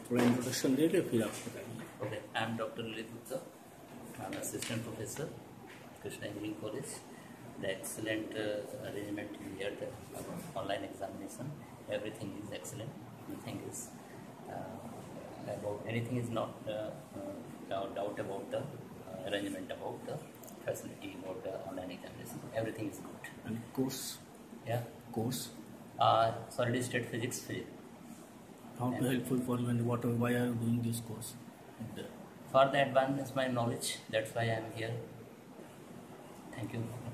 थोड़ा इंट्रोडक्शन दे के फिर आप बताइए। Okay, I am Dr. Lilith Gupta. I am assistant professor, Krishna Engineering College. The excellent arrangement here, the online examination, everything is excellent. Nothing is about anything is not doubt about the arrangement, about the facility, about the online examination. Everything is good. And course? Yeah. Course? Solid state physics. How helpful for you and why are you doing this course? For the advance my knowledge, that's why I am here. Thank you.